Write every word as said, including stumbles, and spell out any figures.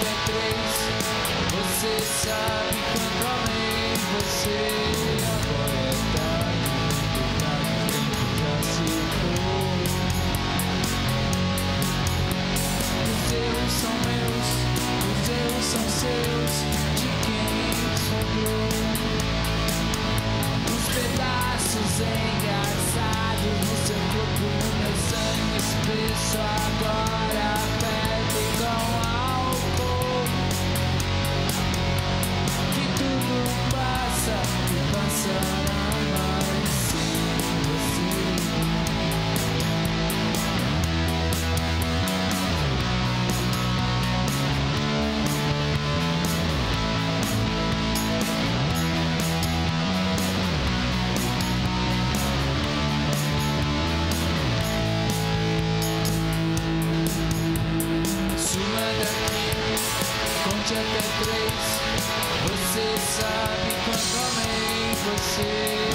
até três. Você sabe quanto amei você. Agora é tarde, muito tarde, o tempo já se foi. Os erros são meus, os erros são seus, de quem sobrou. Os pedaços engraçados no seu corpo, no meu sangue espesso, agora aperto com álcool. Que tudo passa e passará mais sem você. Conte até três. Você sabe quanto amei você.